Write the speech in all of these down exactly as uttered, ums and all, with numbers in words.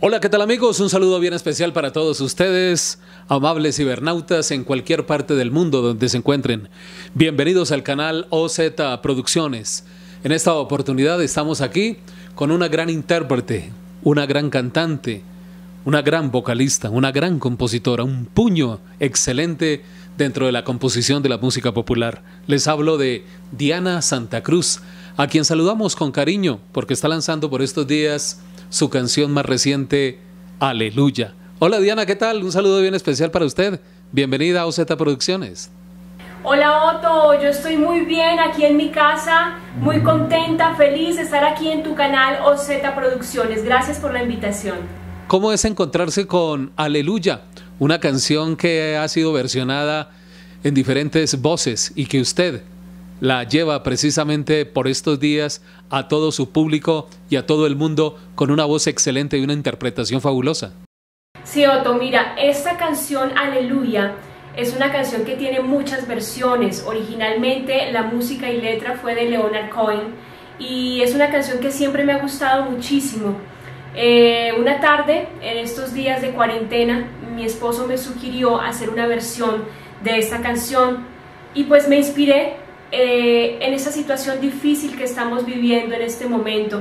Hola, ¿qué tal amigos? Un saludo bien especial para todos ustedes, amables cibernautas en cualquier parte del mundo donde se encuentren. Bienvenidos al canal O Z Producciones. En esta oportunidad estamos aquí con una gran intérprete, una gran cantante, una gran vocalista, una gran compositora, un puño excelente dentro de la composición de la música popular. Les hablo de Diana Santa Cruz, a quien saludamos con cariño porque está lanzando por estos días su canción más reciente, Aleluya. Hola Diana, ¿qué tal? Un saludo bien especial para usted. Bienvenida a O Z Producciones. Hola Otto, yo estoy muy bien aquí en mi casa, muy contenta, feliz de estar aquí en tu canal O Z Producciones. Gracias por la invitación. ¿Cómo es encontrarse con Aleluya? Una canción que ha sido versionada en diferentes voces y que usted la lleva precisamente por estos días a todo su público y a todo el mundo con una voz excelente y una interpretación fabulosa. Sí, Otto, mira, esta canción Aleluya es una canción que tiene muchas versiones. Originalmente la música y letra fue de Leonard Cohen y es una canción que siempre me ha gustado muchísimo. Eh, una tarde, en estos días de cuarentena, mi esposo me sugirió hacer una versión de esta canción y pues me inspiré eh, en esa situación difícil que estamos viviendo en este momento,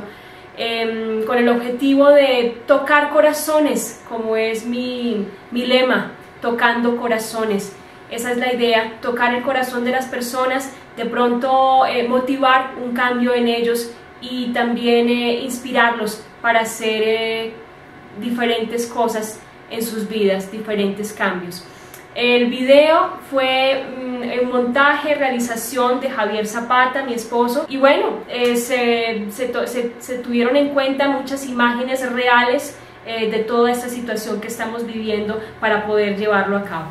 eh, con el objetivo de tocar corazones, como es mi, mi lema, tocando corazones. Esa es la idea, tocar el corazón de las personas, de pronto eh, motivar un cambio en ellos y también eh, inspirarlos para hacer eh, diferentes cosas en sus vidas, diferentes cambios. El video fue un montaje, realización de Javier Zapata, mi esposo, y bueno, eh, se, se, se, se tuvieron en cuenta muchas imágenes reales eh, de toda esta situación que estamos viviendo para poder llevarlo a cabo.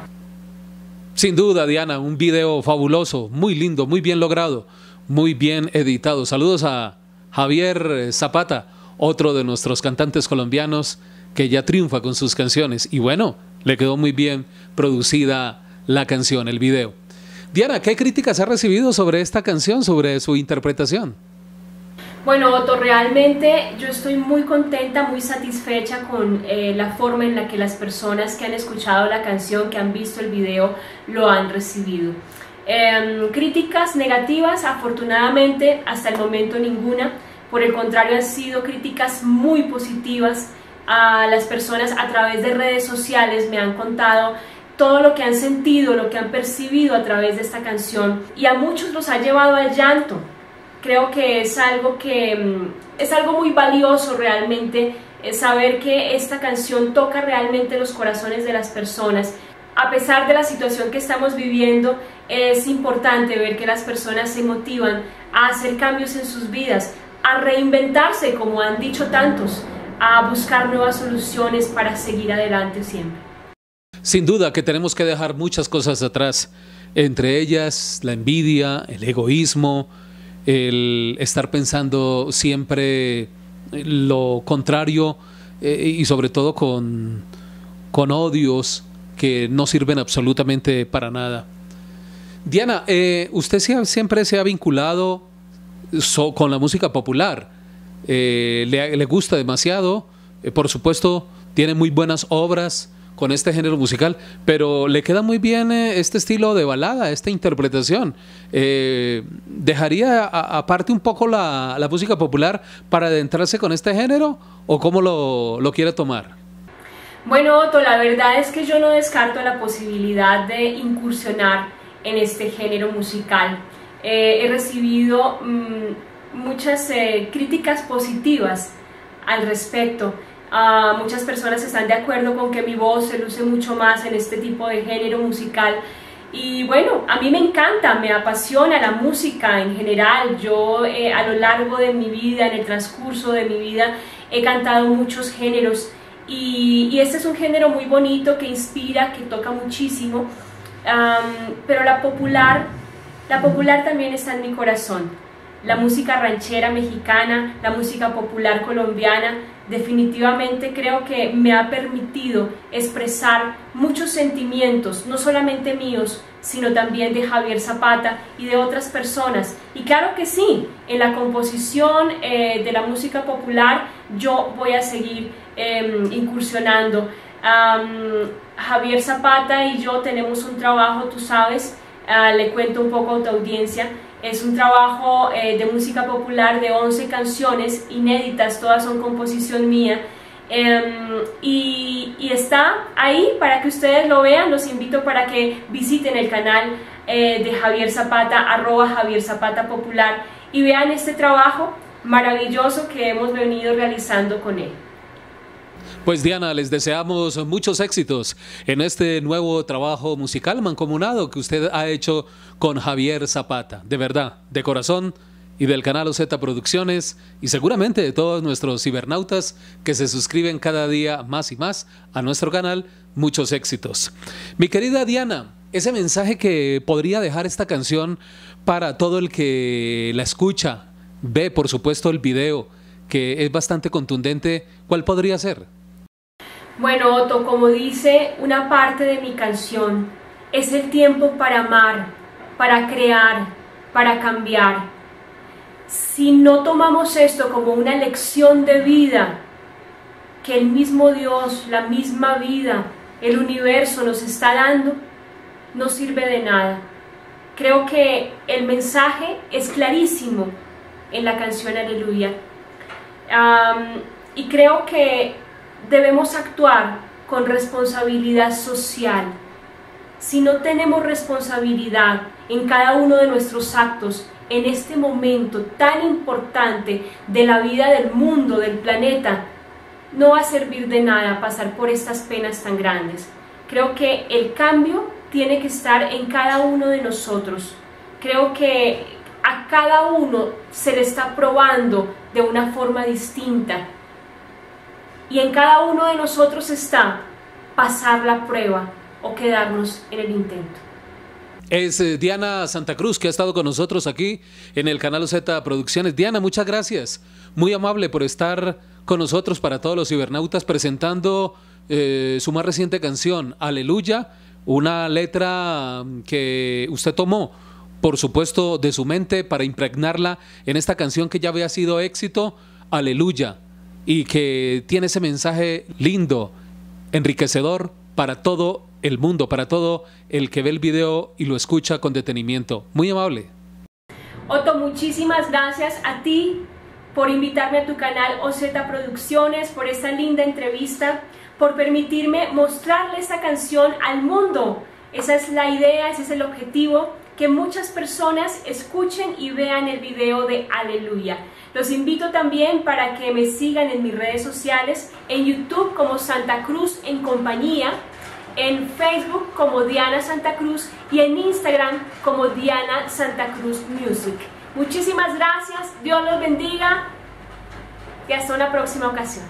Sin duda, Diana, un video fabuloso, muy lindo, muy bien logrado, muy bien editado. Saludos a Javier Zapata, otro de nuestros cantantes colombianos que ya triunfa con sus canciones. Y bueno, le quedó muy bien producida la canción, el video. Diana, ¿qué críticas ha recibido sobre esta canción, sobre su interpretación? Bueno, Otto, realmente yo estoy muy contenta, muy satisfecha con eh, la forma en la que las personas que han escuchado la canción, que han visto el video, lo han recibido. Eh, críticas negativas, afortunadamente, hasta el momento ninguna. Por el contrario, han sido críticas muy positivas. A las personas a través de redes sociales me han contado todo lo que han sentido, lo que han percibido a través de esta canción, y a muchos los ha llevado al llanto. Creo que es algo que es algo muy valioso realmente, es saber que esta canción toca realmente los corazones de las personas. A pesar de la situación que estamos viviendo, es importante ver que las personas se motivan a hacer cambios en sus vidas, a reinventarse, como han dicho tantos, a buscar nuevas soluciones para seguir adelante siempre. Sin duda que tenemos que dejar muchas cosas atrás, entre ellas la envidia, el egoísmo, el estar pensando siempre lo contrario eh, y sobre todo con, con odios que no sirven absolutamente para nada. Diana, eh, usted siempre se ha vinculado so, con la música popular. Eh, le, le gusta demasiado, eh, por supuesto tiene muy buenas obras con este género musical, pero le queda muy bien eh, este estilo de balada, esta interpretación. Eh, ¿Dejaría a, aparte un poco la, la música popular para adentrarse con este género o cómo lo, lo quiere tomar? Bueno, Otto, la verdad es que yo no descarto la posibilidad de incursionar en este género musical. Eh, he recibido mmm, muchas eh, críticas positivas al respecto. Uh, muchas personas están de acuerdo con que mi voz se luce mucho más en este tipo de género musical y bueno, a mí me encanta, me apasiona la música en general. Yo eh, a lo largo de mi vida, en el transcurso de mi vida, he cantado muchos géneros y, y este es un género muy bonito que inspira, que toca muchísimo, um, pero la popular, la popular también está en mi corazón. La música ranchera mexicana, la música popular colombiana, definitivamente creo que me ha permitido expresar muchos sentimientos, no solamente míos, sino también de Javier Zapata y de otras personas. Y claro que sí, en la composición eh, de la música popular yo voy a seguir eh, incursionando. Um, Javier Zapata y yo tenemos un trabajo, tú sabes, uh, le cuento un poco a tu audiencia, es un trabajo eh, de música popular de once canciones inéditas, todas son composición mía, um, y, y está ahí para que ustedes lo vean. Los invito para que visiten el canal eh, de Javier Zapata, arroba Javier Zapata Popular, y vean este trabajo maravilloso que hemos venido realizando con él. Pues Diana, les deseamos muchos éxitos en este nuevo trabajo musical mancomunado que usted ha hecho con Javier Zapata. De verdad, de corazón, y del canal O Z Producciones, y seguramente de todos nuestros cibernautas que se suscriben cada día más y más a nuestro canal, muchos éxitos. Mi querida Diana, ese mensaje que podría dejar esta canción para todo el que la escucha, ve por supuesto el video, que es bastante contundente, ¿cuál podría ser? Bueno, Otto, como dice una parte de mi canción, es el tiempo para amar, para crear, para cambiar. Si no tomamos esto como una lección de vida, que el mismo Dios, la misma vida, el universo nos está dando, no sirve de nada. Creo que el mensaje es clarísimo en la canción Aleluya. Um, y creo que debemos actuar con responsabilidad social. Si no tenemos responsabilidad en cada uno de nuestros actos, en este momento tan importante de la vida del mundo, del planeta, no va a servir de nada pasar por estas penas tan grandes. Creo que el cambio tiene que estar en cada uno de nosotros. Creo que a cada uno se le está probando de una forma distinta. Y en cada uno de nosotros está pasar la prueba o quedarnos en el intento. Es eh, Diana Santa Cruz, que ha estado con nosotros aquí en el canal O Z Producciones. Diana, muchas gracias. Muy amable por estar con nosotros para todos los cibernautas, presentando eh, su más reciente canción, Aleluya, una letra que usted tomó, por supuesto, de su mente para impregnarla en esta canción que ya había sido éxito, Aleluya, y que tiene ese mensaje lindo, enriquecedor para todo el mundo, para todo el que ve el video y lo escucha con detenimiento. Muy amable. Otto, muchísimas gracias a ti por invitarme a tu canal O Z Producciones, por esta linda entrevista, por permitirme mostrarle esta canción al mundo. Esa es la idea, ese es el objetivo, que muchas personas escuchen y vean el video de Aleluya. Los invito también para que me sigan en mis redes sociales, en YouTube como Santa Cruz en Compañía, en Facebook como Diana Santa Cruz y en Instagram como Diana Santa Cruz Music. Muchísimas gracias, Dios los bendiga y hasta una próxima ocasión.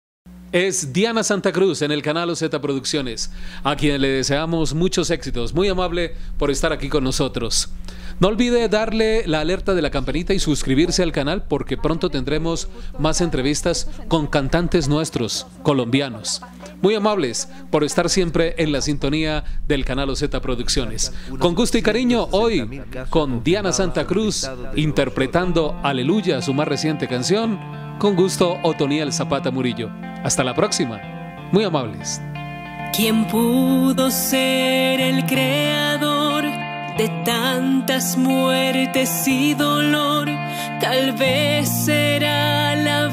Es Diana Santa Cruz en el canal O Z Producciones, a quien le deseamos muchos éxitos. Muy amable por estar aquí con nosotros. No olvide darle la alerta de la campanita y suscribirse al canal, porque pronto tendremos más entrevistas con cantantes nuestros, colombianos. Muy amables por estar siempre en la sintonía del canal O Z Producciones. Con gusto y cariño, hoy con Diana Santa Cruz interpretando Aleluya, su más reciente canción. Con gusto, Otoniel Zapata Murillo. Hasta la próxima. Muy amables. ¿Quién pudo ser el creador de tantas muertes y dolor? Tal vez será la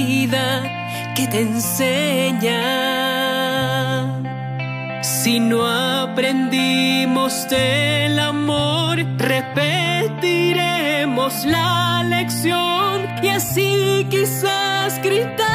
vida que te enseña. Si no aprendimos del amor, repetiremos la lección y así quizás gritar.